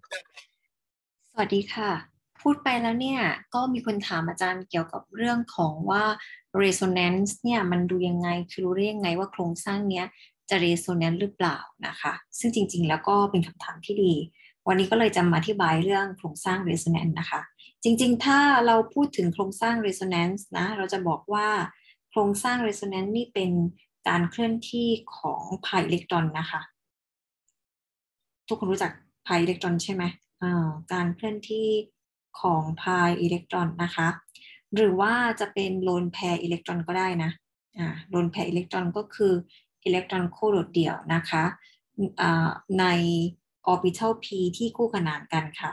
สวัสดีค่ะพูดไปแล้วเนี่ยก็มีคนถามอาจารย์เกี่ยวกับเรื่องของว่า resonance เนี่ยมันดูยังไงคือรู้ได้ยังไงว่าโครงสร้างเนี้ยจะ resonance หรือเปล่านะคะซึ่งจริงๆแล้วก็เป็นคำถามที่ดีวันนี้ก็เลยจะมาอธิบายเรื่องโครงสร้าง resonance นะคะจริงๆถ้าเราพูดถึงโครงสร้าง resonance นะเราจะบอกว่าโครงสร้าง resonance นี่เป็นการเคลื่อนที่ของพายอิเล็กตรอนนะคะทุกคนรู้จักพายอิเล็กตรอนใช่ไหม การเคลื่อนที่ของพายอิเล็กตรอนนะคะหรือว่าจะเป็นโลนแพร์อิเล็กตรอนก็ได้นะโลนแพร์อิเล็กตรอนก็คืออิเล็กตรอนคู่โดดเดี่ยวนะคะในออร์บิทัล p ที่คู่ขนานกันค่ะ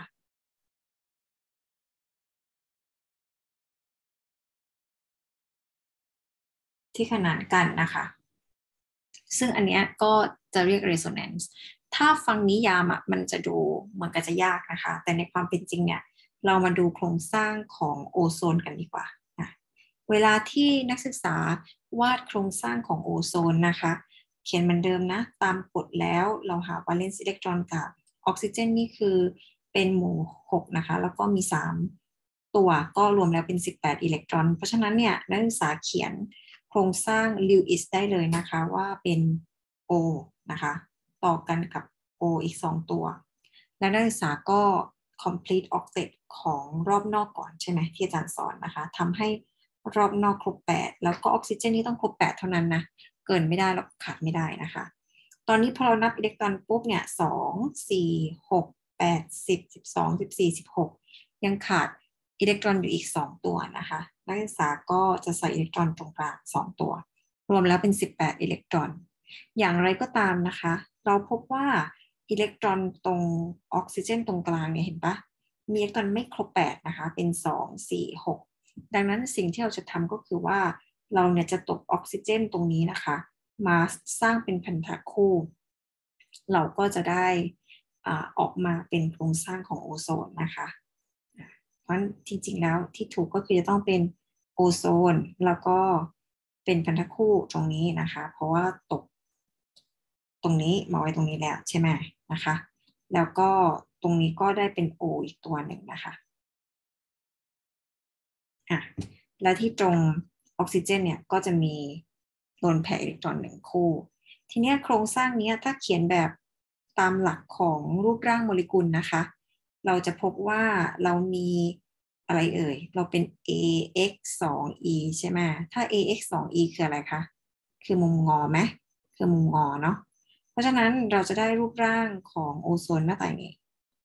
ที่ขนานกันนะคะซึ่งอันเนี้ยก็จะเรียก resonance ถ้าฟังนิยามอ่ะมันจะดูเหมือนกับจะยากนะคะแต่ในความเป็นจริงเนี่ยเรามาดูโครงสร้างของโอโซนกันดีกว่านะ เวลาที่นักศึกษาวาดโครงสร้างของโอโซนนะคะเขียนเหมือนเดิมนะตามกฎแล้วเราหา valence อิเล็กตรอนกับออกซิเจนนี่คือเป็นหมู่6นะคะแล้วก็มี3ตัวก็รวมแล้วเป็น18อิเล็กตรอนเพราะฉะนั้นเนี่ยนักศึกษาเขียนโครงสร้างลิวอิสได้เลยนะคะว่าเป็น O นะคะต่อกันกับ O อีก2ตัวและนักศึกษาก็ complete octet ของรอบนอกก่อนใช่ไหมที่อาจารย์สอนนะคะทำให้รอบนอกครบ8แล้วก็ออกซิเจนนี่ต้องครบ8เท่านั้นนะเกินไม่ได้แล้วขาดไม่ได้นะคะตอนนี้พอเรานับอิเล็กตรอนปุ๊บเนี่ย2 4 6 8 10 12 14 16ยังขาดอิเล็กตรอนอยู่อีก2ตัวนะคะนักศึกษาก็จะใส่อิเล็กตรอนตรงกลาง2ตัวรวมแล้วเป็น18อิเล็กตรอนอย่างไรก็ตามนะคะเราพบว่าอิเล็กตรอนตรงออกซิเจนตรงกลางเนี่ยเห็นปะมีอิเล็กตรอนไม่ครบ8นะคะเป็น2 4 6ดังนั้นสิ่งที่เราจะทำก็คือว่าเราเนี่ยจะตกออกซิเจนตรงนี้นะคะมาสร้างเป็นพันธะคู่เราก็จะได้ออกมาเป็นโครงสร้างของโอโซนนะคะเพราะจริงๆแล้วที่ถูกก็คือจะต้องเป็นโอโซนแล้วก็เป็นพันธะคู่ตรงนี้นะคะเพราะว่าตกตรงนี้มาไว้ตรงนี้แล้วใช่ไหมนะคะแล้วก็ตรงนี้ก็ได้เป็น O อีกตัวหนึ่งนะคะอ่ะแล้วที่ตรงออกซิเจนเนี่ยก็จะมีโลนแพร์อิเล็กตรอน1 คู่ทีนี้โครงสร้างนี้ถ้าเขียนแบบตามหลักของรูปร่างโมเลกุลนะคะเราจะพบว่าเรามีอะไรเอ่ยเราเป็น AX 2E ใช่ไหมถ้า AX 2E คืออะไรคะคือมุมงอไหมคือมุมงอเนาะเพราะฉะนั้นเราจะได้รูปร่างของโอโซนหน้าตาอย่างนี้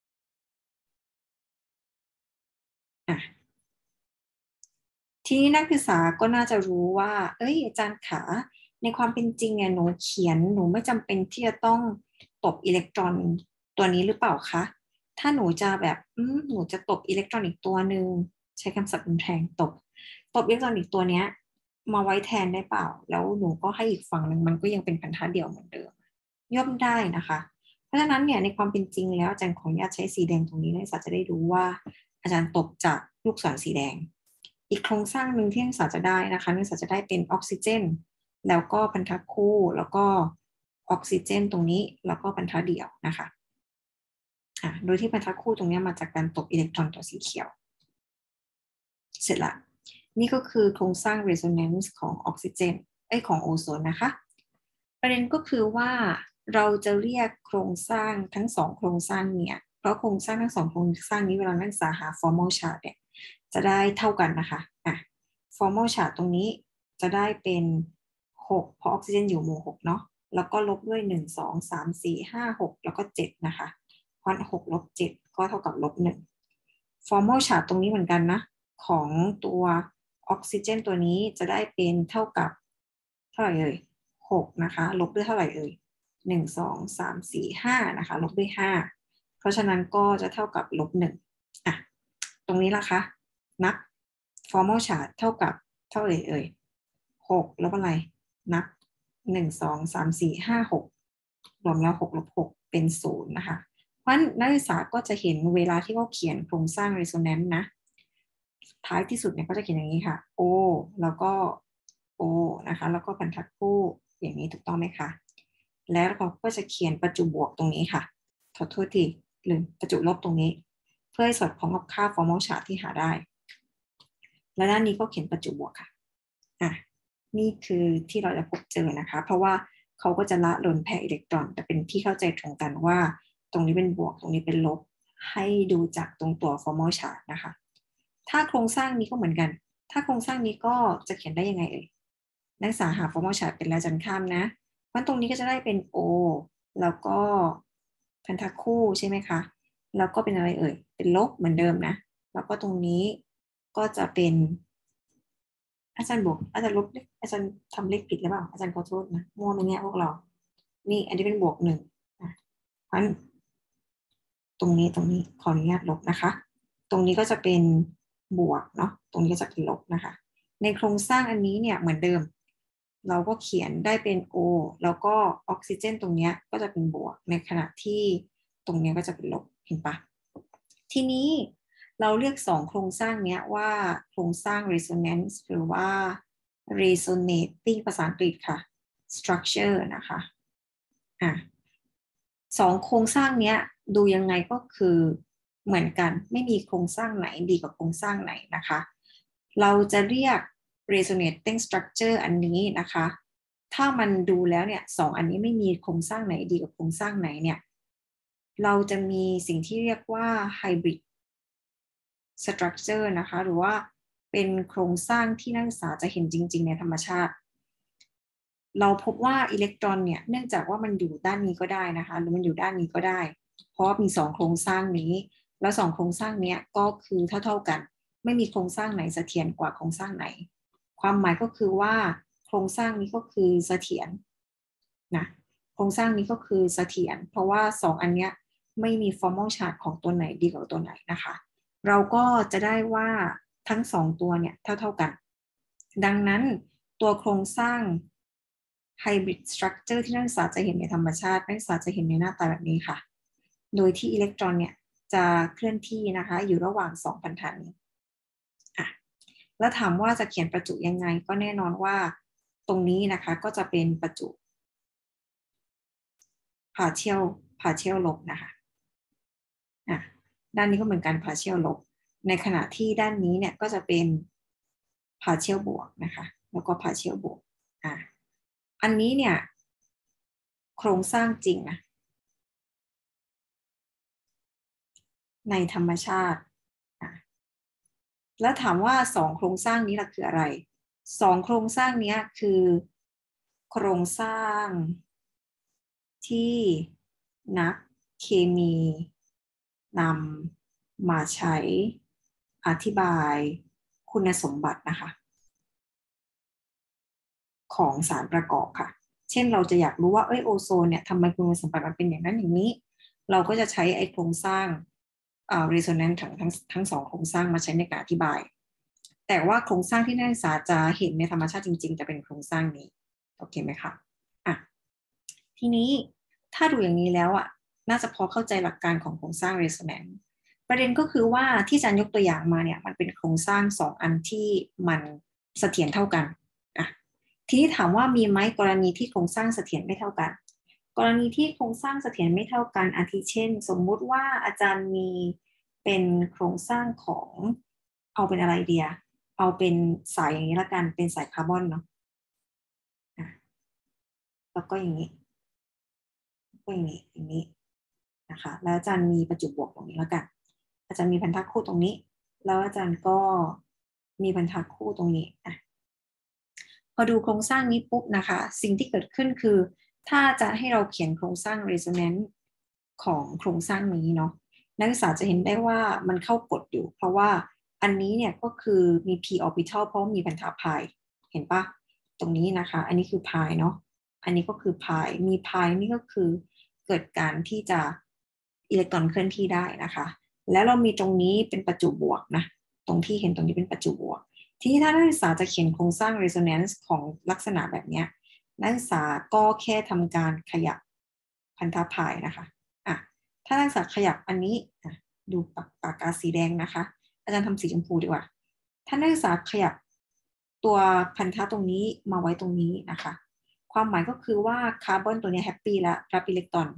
อ่ะ ทีนี้นักศึกษาก็น่าจะรู้ว่าเอ้ยอาจารย์ขาในความเป็นจริงเนี่ยหนูเขียนหนูไม่จำเป็นที่จะต้องตบอิเล็กตรอนตัวนี้หรือเปล่าคะถ้าหนูจะแบบหนูจะตบอิเล็กตรอนอีกตัวหนึ่งใช้คำศัพท์รุนแรงตบอิเล็กตรอนอีกตัวเนี้ยมาไว้แทนได้เปล่าแล้วหนูก็ให้อีกฝั่งหนึ่งมันก็ยังเป็นพันธะเดี่ยวเหมือนเดิมย่อมได้นะคะเพราะฉะนั้นเนี่ยในความเป็นจริงแล้วอาจารย์ขออนุญาตใช้สีแดงตรงนี้นักศึกษาจะได้รู้ว่าอาจารย์ตบจากลูกศรสีแดง อีกโครงสร้างหนึ่งที่นักศึกษาจะได้นะคะนักศึกษาจะได้เป็นออกซิเจนแล้วก็พันธะคู่แล้วก็ออกซิเจนตรงนี้แล้วก็พันธะเดี่ยวนะคะโดยที่พันธะคู่ตรงนี้มาจากการตกอิเล็กตรอนตัวสีเขียวเสร็จละนี่ก็คือโครงสร้าง resonance ของออกซิเจนของโอโซนนะคะประเด็นก็คือว่าเราจะเรียกโครงสร้างทั้งสองโครงสร้างเนี่ยเพราะโครงสร้างทั้งสองโครงสร้างนี้เวลานักศึกษาหา formal chart เนี่ยจะได้เท่ากันนะคะformal chart ตรงนี้จะได้เป็น6เพราะออกซิเจนอยู่หมู่6เนาะแล้วก็ลบด้วย1 2 3 4 5 6แล้วก็7นะคะเพราะ6ลบ7ก็เท่ากับ-1 formal chart ตรงนี้เหมือนกันนะของตัวออกซิเจนตัวนี้จะได้เป็นเท่ากับเท่าไหร่เอ่ย6นะคะลบด้วยเท่าไหร่เอ่ย1 2 3 4 5นะคะลบด้วย5เพราะฉะนั้นก็จะเท่ากับ-1อ่ะตรงนี้ล่ะคะนับ formal chart เท่ากับเท่าไหร่เอ่ย6ลบอะไรนับ1 2 3 4 5 6รวมแล้ว6ลบ6เป็น0นะคะเพราะฉะนั้นนักศึกษาก็จะเห็นเวลาที่เขาเขียนโครงสร้าง resonance นะท้ายที่สุดเนี่ยก็จะเขียนอย่างนี้ค่ะ O แล้วก็ O นะคะแล้วก็บรรทัดคู่อย่างนี้ถูกต้องไหมคะแล้วเราก็จะเขียนประจุบวกตรงนี้ค่ะขอโทษทีหรือประจุลบตรงนี้เพื่อให้สอดคล้องกับค่า formal charge ที่หาได้และด้านนี้ก็เขียนประจุบวกค่ะนี่คือที่เราจะพบเจอนะคะเพราะว่าเขาก็จะละลนแพรอิเล็กตรอนแต่เป็นที่เข้าใจตรงกันว่าตรงนี้เป็นบวกตรงนี้เป็นลบให้ดูจากตรงตัว formal charge นะคะถ้าโครงสร้างนี้ก็เหมือนกันถ้าโครงสร้างนี้ก็จะเขียนได้ยังไงนักศึกษาหา formal charge เป็นแล้วจันข้ามนะเพราะตรงนี้ก็จะได้เป็น O แล้วก็พันธะคู่ใช่ไหมคะแล้วก็เป็นอะไรเป็นลบเหมือนเดิมนะแล้วก็ตรงนี้ก็จะเป็นอาจารย์บวกอาจารย์ลบอาจารย์ทำเลขผิดหรือเปล่าอาจารย์ขอโทษนะมั่วไหมเนี่ยพวกเรานี่อันนี้เป็นบวก1เพราะตรงนี้ขออนุญาตลบนะคะตรงนี้ก็จะเป็นบวกเนาะตรงนี้ก็จะเป็นลบนะคะในโครงสร้างอันนี้เนี่ยเหมือนเดิมเราก็เขียนได้เป็น O แล้วก็ออกซิเจนตรงนี้ก็จะเป็นบวกในขณะที่ตรงนี้ก็จะเป็นลบเห็นปะทีนี้เราเรียก2โครงสร้างนี้ว่าโครงสร้าง resonance หรือว่า resonating ภาษาอังกฤษค่ะ structure นะคะ2โครงสร้างนี้ดูยังไงก็คือเหมือนกันไม่มีโครงสร้างไหนดีกว่าโครงสร้างไหนนะคะเราจะเรียก resonating structure อันนี้นะคะถ้ามันดูแล้วเนี่ย2อันนี้ไม่มีโครงสร้างไหนดีกว่าโครงสร้างไหนเนี่ยเราจะมีสิ่งที่เรียกว่า hybrid structure นะคะหรือว่าเป็นโครงสร้างที่นักศึกษาจะเห็นจริงๆในธรรมชาติเราพบว่าอิเล็กตรอนเนี่ยเนื่องจากว่ามันอยู่ด้านนี้ก็ได้นะคะหรือมันอยู่ด้านนี้ก็ได้เพราะมี2โครงสร้างนี้แล้ว2โครงสร้างนี้ก็คือเท่ากันไม่มีโครงสร้างไหนเสถียรกว่าโครงสร้างไหนความหมายก็คือว่าโครงสร้างนี้ก็คือเสถียรนะโครงสร้างนี้ก็คือเสถียรเพราะว่า2อันเนี้ยไม่มี formal charge ของตัวไหนดีกว่าตัวไหนนะคะเราก็จะได้ว่าทั้ง2ตัวเนี่ยเท่ากันดังนั้นตัวโครงสร้าง hybrid structure ที่นักศึกษาจะเห็นในธรรมชาตินักศึกษาจะเห็นในหน้าตาแบบนี้ค่ะโดยที่อิเล็กตรอนเนี่ยจะเคลื่อนที่นะคะอยู่ระหว่าง2พันธะนี้แล้วถามว่าจะเขียนประจุยังไงก็แน่นอนว่าตรงนี้นะคะก็จะเป็นประจุ partial ลบนะคะด้านนี้ก็เหมือนกัน partial ลบในขณะที่ด้านนี้เนี่ยก็จะเป็น partial บวกนะคะแล้วก็ partial บวกอันนี้เนี่ยโครงสร้างจริงนะในธรรมชาติแล้วถามว่า2โครงสร้างนี้ล่ะคืออะไร2โครงสร้างนี้คือโครงสร้างที่นักเคมีนำมาใช้อธิบายคุณสมบัตินะคะของสารประกอบค่ะเช่นเราจะอยากรู้ว่าโอโซนเนี่ยทำไมคุณสมบัติมันเป็นอย่างนั้นอย่างนี้เราก็จะใช้ไอ้โครงสร้างresonance ทั้ง2โครงสร้างมาใช้ในการอธิบายแต่ว่าโครงสร้างที่นักศึกษาจะเห็นในธรรมชาติจริงๆจะเป็นโครงสร้างนี้โอเคไหมคะทีนี้ถ้าดูอย่างนี้แล้วน่าจะพอเข้าใจหลักการของโครงสร้าง resonance ประเด็นก็คือว่าที่อาจารย์ยกตัวอย่างมาเนี่ยมันเป็นโครงสร้าง2อันที่มันเสถียรเท่ากันทีนี้ถามว่ามีไหมกรณีที่โครงสร้างเสถียรไม่เท่ากันกรณีที่โครงสร้างเสถียรไม่เท่ากันอาทิเช่นสมมุติว่าอาจารย์มีเป็นโครงสร้างของเอาเป็นอะไรเดียเอาเป็นสายอย่างนี้ละกันเป็นสายคาร์บอนเนาะแล้วก็อย่างนี้ก็อย่างนี้นะคะแล้วอาจารย์มีประจุบวกตรงนี้ละกันอาจารย์มีพันธะคู่ตรงนี้แล้วอาจารย์ก็มีพันธะคู่ตรงนี้พอดูโครงสร้างนี้ปุ๊บนะคะสิ่งที่เกิดขึ้นคือถ้าจะให้เราเขียนโครงสร้าง resonance ของโครงสร้างนี้เนาะนักศึกษาจะเห็นได้ว่ามันเข้ากฎอยู่เพราะว่าอันนี้เนี่ยก็คือมี p orbital เพราะมีพันธะพายเห็นปะตรงนี้นะคะอันนี้คือพายเนาะอันนี้ก็คือพายมีพายนี่ก็คือเกิดการที่จะอิเล็กตรอนเคลื่อนที่ได้นะคะแล้วเรามีตรงนี้เป็นประจุบวกนะตรงที่เห็นตรงนี้เป็นประจุบวกทีนี้ถ้านักศึกษาจะเขียนโครงสร้าง resonance ของลักษณะแบบนี้นักศึกษาก็แค่ทำการขยับพันธะพายนะคะถ้านักศึกษาขยับอันนี้ดูปากกาสีแดงนะคะอาจารย์ทำสีชมพูดีกว่าถ้านักศึกษาขยับตัวพันธะตรงนี้มาไว้ตรงนี้นะคะความหมายก็คือว่าคาร์บอนตัวนี้แฮปปี้แล้วรับอิเล็กตรอน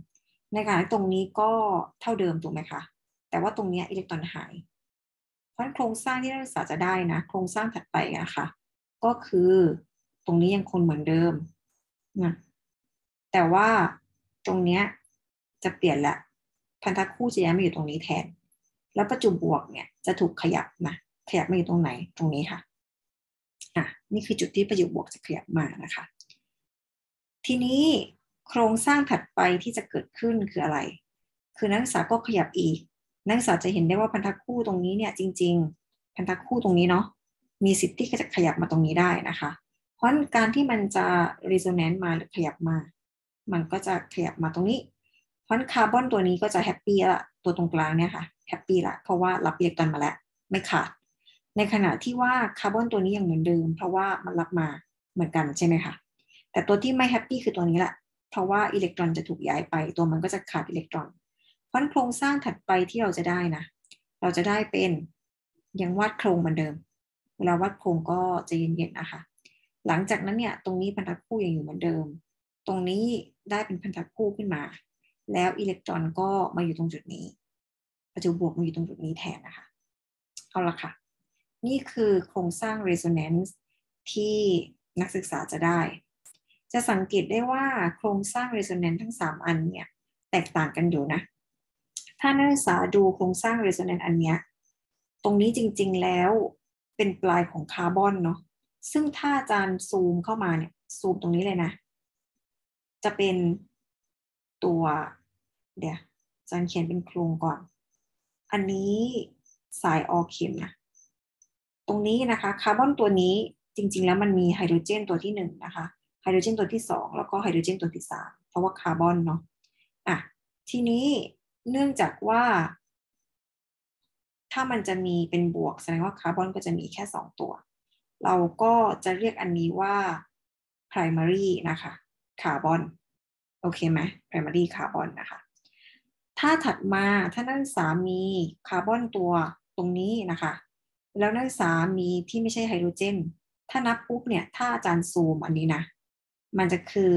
ในขณะที่ตรงนี้ก็เท่าเดิมถูกไหมคะแต่ว่าตรงนี้อิเล็กตรอนหายเพราะโครงสร้างที่นักศึกษาจะได้นะโครงสร้างถัดไปนะคะก็คือตรงนี้ยังคงเหมือนเดิมนะแต่ว่าตรงนี้จะเปลี่ยนละพันธะคู่จะย้ายมาอยู่ตรงนี้แทนแล้วประจุบวกเนี่ยจะถูกขยับนะขยับมาอยู่ตรงไหนตรงนี้ค่ะนี่คือจุดที่ประจุบวกจะขยับมานะคะทีนี้โครงสร้างถัดไปที่จะเกิดขึ้นคืออะไรคือนักศึกษาก็ขยับอีกนักศึกษาจะเห็นได้ว่าพันธะคู่ตรงนี้เนี่ยจริงๆพันธะคู่ตรงนี้เนาะมีสิทธิ์ที่จะขยับมาตรงนี้ได้นะคะเพราะการที่มันจะ resonance มาหรือขยับมามันก็จะขยับมาตรงนี้เพราะคาร์บอนตัวนี้ก็จะแฮปปี้ละตัวตรงกลางเนี่ยค่ะแฮปปี้ละเพราะว่ารับอิเล็กตรอนมาแล้วไม่ขาดในขณะที่ว่าคาร์บอนตัวนี้ยังเหมือนเดิมเพราะว่ามันรับมาเหมือนกันใช่ไหมคะแต่ตัวที่ไม่แฮปปี้คือตัวนี้แหละเพราะว่าอิเล็กตรอนจะถูกย้ายไปตัวมันก็จะขาดอิเล็กตรอนเพราะโครงสร้างถัดไปที่เราจะได้นะเราจะได้เป็นยังวาดโครงเหมือนเดิมเวลาวาดโครงก็จะเย็นๆนะคะหลังจากนั้นเนี่ยตรงนี้พันธะคู่ยังอยู่เหมือนเดิมตรงนี้ได้เป็นพันธะคู่ขึ้นมาแล้วอิเล็กตรอนก็มาอยู่ตรงจุดนี้ประจุบวกมาอยู่ตรงจุดนี้แทนนะคะเอาละค่ะนี่คือโครงสร้าง resonance ที่นักศึกษาจะได้จะสังเกตได้ว่าโครงสร้าง resonance ทั้ง3อันเนี่ยแตกต่างกันอยู่นะถ้านักศึกษาดูโครงสร้าง resonance อันเนี้ยตรงนี้จริงๆแล้วเป็นปลายของคาร์บอนเนาะซึ่งถ้าอาจารย์ซูมเข้ามาเนี่ยซูมตรงนี้เลยนะจะเป็นตัวเดี๋ยวอาจารย์เขียนเป็นโครงก่อนอันนี้สายออเข็มนะตรงนี้นะคะคาร์บอนตัวนี้จริงๆแล้วมันมีไฮโดรเจนตัวที่1นะคะไฮโดรเจนตัวที่2แล้วก็ไฮโดรเจนตัวที่3เพราะว่าคาร์บอนเนาะทีนี้เนื่องจากว่าถ้ามันจะมีเป็นบวกแสดงว่าคาร์บอนก็จะมีแค่2ตัวเราก็จะเรียกอันนี้ว่า primary นะคะคาร์บอนโอเคไหม primary คาร์บอนนะคะถ้าถัดมาถ้านักศึกษามีคาร์บอนตัวตรงนี้นะคะแล้วนักศึกษามีที่ไม่ใช่ไฮโดรเจนถ้านับปุ๊บเนี่ยถ้าอาจารย์ซูมอันนี้นะมันจะคือ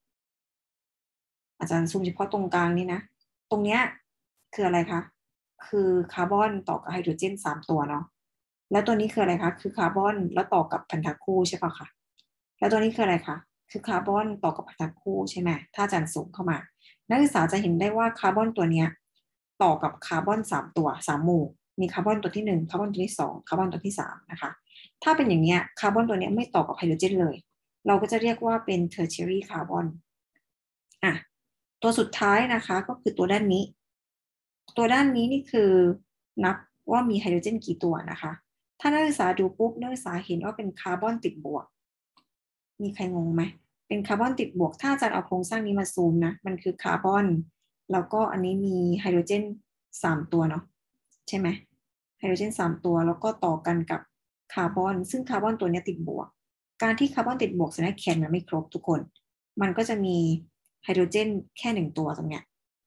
อาจารย์ซูมเฉพาะตรงกลางนี่นะตรงเนี้ยคืออะไรคะคือคาร์บอนต่อกับไฮโดรเจน3ตัวเนาะแล้วตัวนี้คืออะไรคะคือคาร์บอนแล้วต่อกับพันธะคู่ใช่ปะคะแล้วตัวนี้คืออะไรคะคือคาร์บอนต่อกับพันธะคู่ใช่ไหมถ้าอาจารย์ซูมเข้ามานักศึกษาจะเห็นได้ว่าคาร์บอนตัวเนี้ยต่อกับคาร์บอน3ตัว3หมู่มีคาร์บอนตัวที่1คาร์บอนตัวที่2คาร์บอนตัวที่3นะคะถ้าเป็นอย่างเนี้ยคาร์บอนตัวเนี้ยไม่ต่อกับไฮโดรเจนเลยเราก็จะเรียกว่าเป็น tertiary carbon อ่ะตัวสุดท้ายนะคะก็คือตัวด้านนี้ตัวด้านนี้นี่คือนับว่ามีไฮโดรเจนกี่ตัวนะคะถ้านักศึกษาดูปุ๊บนักศึกษาเห็นว่าเป็นคาร์บอนติดบวกมีใครงงไหมเป็นคาร์บอนติดบวกถ้าอาจารย์เอาโครงสร้างนี้มาซูมนะมันคือคาร์บอนแล้วก็อันนี้มีไฮโดรเจน3ตัวเนาะใช่ไหมไฮโดรเจน3ตัวแล้วก็ต่อกันกับคาร์บอนซึ่งคาร์บอนตัวนี้ติดบวกการที่คาร์บอนติดบวกแสดงแคนมันไม่ครบทุกคนมันก็จะมีไฮโดรเจนแค่1ตัวตรงเนี้ย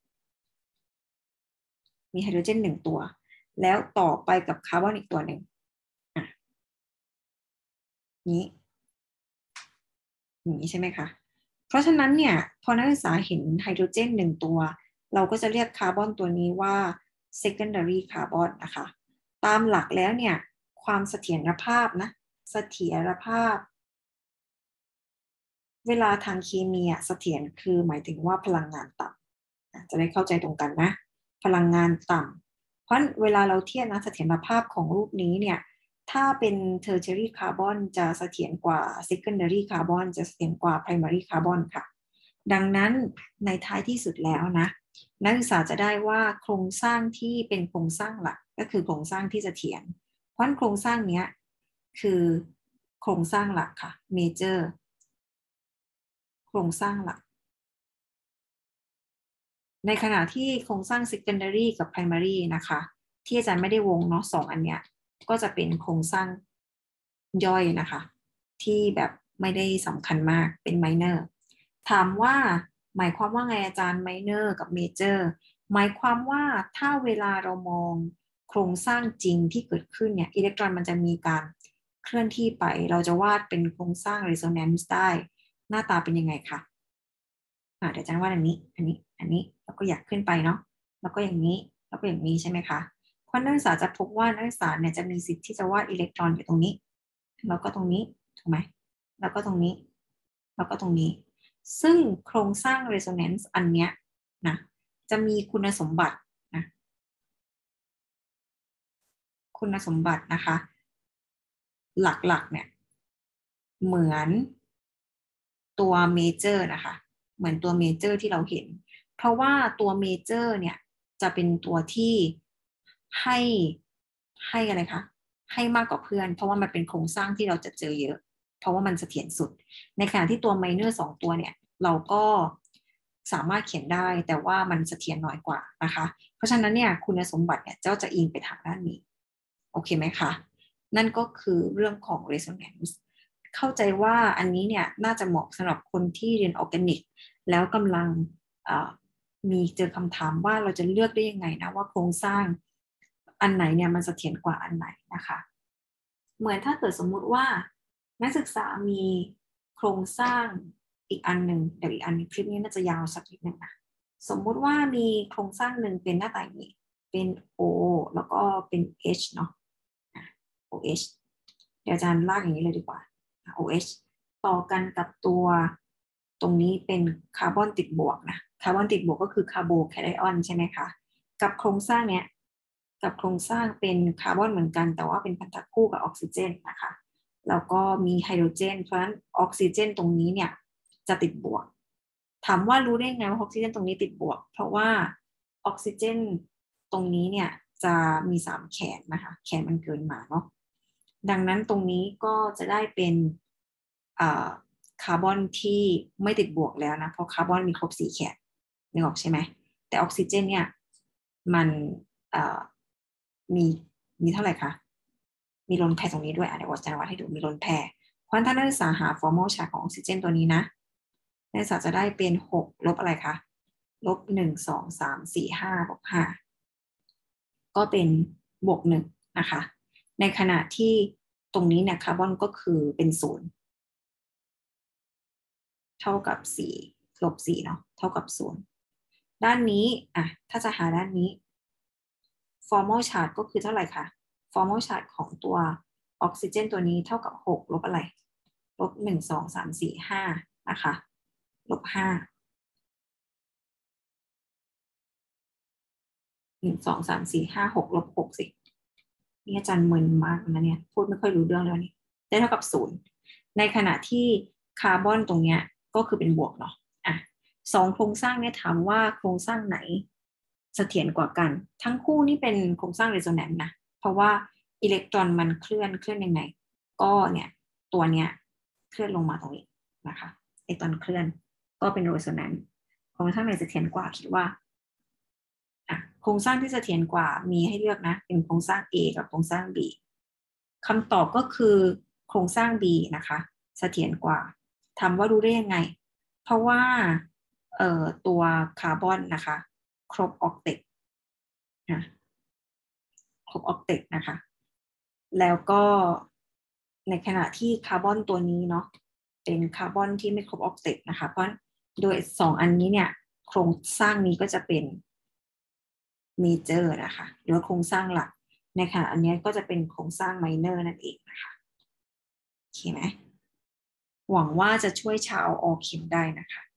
มีไฮโดรเจน1ตัวแล้วต่อไปกับคาร์บอนอีกตัวหนึ่งอ่ะนี้อย่างนี้ใช่ไหมคะเพราะฉะนั้นเนี่ยพอนักศึกษาเห็นไฮโดรเจน1ตัวเราก็จะเรียกคาร์บอนตัวนี้ว่า secondary carbon นะคะตามหลักแล้วเนี่ยความเสถียรภาพนะเสถียรภาพเวลาทางเคมีเสถียรคือหมายถึงว่าพลังงานต่ำจะได้เข้าใจตรงกันนะพลังงานต่ำเพราะเวลาเราเทียบนะเสถียรภาพของรูปนี้เนี่ยถ้าเป็น tertiary carbon จะเสถียรกว่า secondary carbon จะเสถียรกว่า primary carbon ค่ะดังนั้นในท้ายที่สุดแล้วนะนักศึกษาจะได้ว่าโครงสร้างที่เป็นโครงสร้างหลักก็คือโครงสร้างที่เสถียรเพราะโครงสร้างนี้คือโครงสร้างหลักค่ะ major โครงสร้างหลักในขณะที่โครงสร้าง secondary กับ primary นะคะที่อาจารย์ไม่ได้วงเนาะ2อันเนี้ยก็จะเป็นโครงสร้างย่อยนะคะที่แบบไม่ได้สำคัญมากเป็น minor ถามว่าหมายความว่าไงอาจารย์ minor กับ major หมายความว่าถ้าเวลาเรามองโครงสร้างจริงที่เกิดขึ้นเนี่ยอิเล็กตรอนมันจะมีการเคลื่อนที่ไปเราจะวาดเป็นโครงสร้าง resonance ได้หน้าตาเป็นยังไงคะเดี๋ยวอาจารย์วาดอันนี้แล้วก็อยากขึ้นไปเนาะแล้วก็อย่างนี้แล้วก็อย่างนี้ใช่ไหมคะเพราะนักศึกษาจะพบว่านักศึกษาเนี่ยจะมีสิทธิ์ที่จะวาดอิเล็กตรอนอยู่ตรงนี้แล้วก็ตรงนี้ถูกไหมแล้วก็ตรงนี้แล้วก็ตรงนี้ซึ่งโครงสร้าง resonance อันเนี้ยนะจะมีคุณสมบัตินะคุณสมบัตินะคะหลักๆเนี่ยเหมือนตัวเมเจอร์นะคะเหมือนตัวเมเจอร์ที่เราเห็นเพราะว่าตัวเมเจอร์เนี่ยจะเป็นตัวที่ให้ให้อะไรคะให้มากกว่าเพื่อนเพราะว่ามันเป็นโครงสร้างที่เราจะเจอเยอะเพราะว่ามันเสถียรสุดในขณะที่ตัวไมเนอร์2ตัวเนี่ยเราก็สามารถเขียนได้แต่ว่ามันเสถียรน้อยกว่านะคะเพราะฉะนั้นเนี่ยคุณสมบัติเนี่ยเจ้าจะอิงไปทางด้านนี้โอเคไหมคะนั่นก็คือเรื่องของ resonance เข้าใจว่าอันนี้เนี่ยน่าจะเหมาะสำหรับคนที่เรียนออร์แกนิกแล้วกำลังมีเจอคำถามว่าเราจะเลือกได้ยังไงนะว่าโครงสร้างอันไหนเนี่ยมันเสถียรกว่าอันไหนนะคะเหมือนถ้าเกิดสมมุติว่านักศึกษามีโครงสร้างอีกอันหนึ่งเดี๋ยวอีกอันคลิปนี้น่าจะยาวสักนิดนึงนะสมมุติว่ามีโครงสร้างหนึ่งเป็นหน้าตาอย่างนี้เป็น O แล้วก็เป็น H เนาะ OH เดี๋ยวอาจารย์ลากอย่างนี้เลยดีกว่า OH ต่อกันกับตัวตรงนี้เป็นคาร์บอนติดบวกนะคาร์บอนติดบวกก็คือคาร์โบแคไทออนใช่ไหมคะกับโครงสร้างเนี้ยกับโครงสร้างเป็นคาร์บอนเหมือนกันแต่ว่าเป็นพันธะคู่กับออกซิเจนนะคะแล้วก็มีไฮโดรเจนเพราะฉะนั้นออกซิเจนตรงนี้เนี่ยจะติดบวกถามว่ารู้ได้ไงว่าออกซิเจนตรงนี้ติดบวกเพราะว่าออกซิเจนตรงนี้เนี่ยจะมี3แขนนะคะแขนมันเกินมาเนาะดังนั้นตรงนี้ก็จะได้เป็นคาร์บอนที่ไม่ติดบวกแล้วนะเพราะคาร์บอนมีครบ4แขนนึกออกใช่ไหมแต่ออกซิเจนเนี่ยมันมีมีเท่าไหร่คะมีลนแพรตรงนี้ด้วยเดี๋ยวอาจารย์วัดให้ดูมีลนแพรเพราะถ้านักศึกษาหา formal chart ของออกซิเจนตัวนี้นะนักศึกษาจะได้เป็น6ลบอะไรคะลบ1 2 3 4 5ลบ5ก็เป็นบวก1นะคะในขณะที่ตรงนี้เนี่ยคาร์บอนก็คือเป็น0เท่ากับ4ลบ4เนาะเท่ากับ0ด้านนี้ถ้าจะหาด้านนี้ formal chart ก็คือเท่าไหร่คะ formal chart ของตัวออกซิเจนตัวนี้เท่ากับ6ลบอะไรลบ1 2 3 4 5นะคะลบ5 1 2 3 4 5 6ลบ6สินี่อาจารย์มึนมากนะเนี่ยพูดไม่ค่อยรู้เรื่องแล้วนี่ได้เท่ากับ0ในขณะที่คาร์บอนตรงเนี้ยก็คือเป็นบวกเนาะ2โครงสร้างเนี่ยถามว่าโครงสร้างไหนเสถียรกว่ากันทั้งคู่นี่เป็นโครงสร้างเรโซแนนซ์นะเพราะว่าอิเล็กตรอนมันเคลื่อนยังไงก็เนี่ยตัวเนี้ยเคลื่อนลงมาตรงนี้นะคะไอตอนเคลื่อนก็เป็นเรโซแนนซ์โครงสร้างไหนเสถียรกว่าคิดว่าโครงสร้างที่เสถียรกว่ามีให้เลือกนะเป็นโครงสร้าง A กับโครงสร้าง B คำตอบก็คือโครงสร้าง B นะคะเสถียรกว่าถามว่ารู้ได้ยังไงเพราะว่าตัวคาร์บอนนะคะครบออกเต็กนะครบออกเต็กนะคะแล้วก็ในขณะที่คาร์บอนตัวนี้เนาะเป็นคาร์บอนที่ไม่ครบออกเต็กนะคะเพราะโดย2อันนี้เนี่ยโครงสร้างนี้ก็จะเป็นเมเจอร์นะคะหรือว่าโครงสร้างหลักในขณะอันนี้ก็จะเป็นโครงสร้างไมเนอร์นั่นเองนะคะโอเคไหมหวังว่าจะช่วยชาวออคิมได้นะคะ